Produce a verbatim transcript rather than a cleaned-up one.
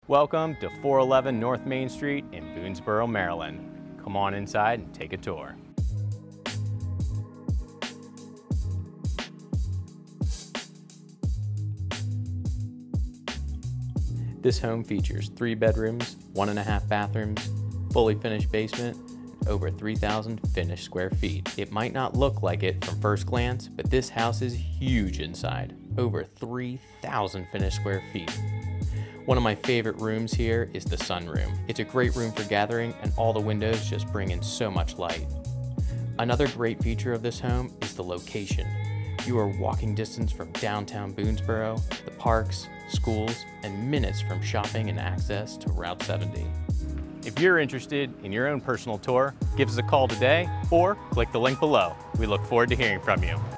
Welcome to four eleven North Main Street in Boonesboro, Maryland. Come on inside and take a tour. This home features three bedrooms, one and a half bathrooms, fully finished basement, and over three thousand finished square feet. It might not look like it from first glance, but this house is huge inside, over three thousand finished square feet. One of my favorite rooms here is the sunroom. It's a great room for gathering, and all the windows just bring in so much light. Another great feature of this home is the location. You are walking distance from downtown Boonesboro, the parks, schools, and minutes from shopping and access to Route seventy. If you're interested in your own personal tour, give us a call today or click the link below. We look forward to hearing from you.